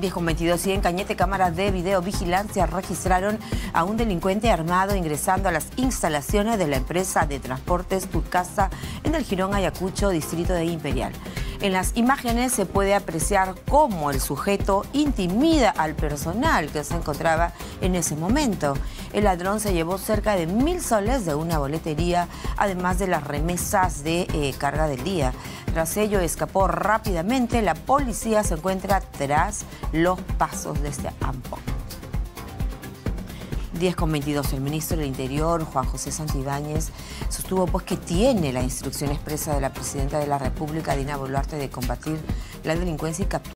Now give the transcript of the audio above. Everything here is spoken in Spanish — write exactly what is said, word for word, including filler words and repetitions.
diez con veintidós y en Cañete, cámaras de videovigilancia registraron a un delincuente armado ingresando a las instalaciones de la empresa de transportes Turcasa en el Jirón Ayacucho, distrito de Imperial. En las imágenes se puede apreciar cómo el sujeto intimida al personal que se encontraba en ese momento. El ladrón se llevó cerca de mil soles de una boletería, además de las remesas de eh, carga del día. Tras ello escapó rápidamente. La policía se encuentra tras los pasos de este ampo. diez con veintidós. El ministro del Interior, Juan José Santibáñez, sostuvo pues que tiene la instrucción expresa de la presidenta de la República, Dina Boluarte, de combatir la delincuencia y capturar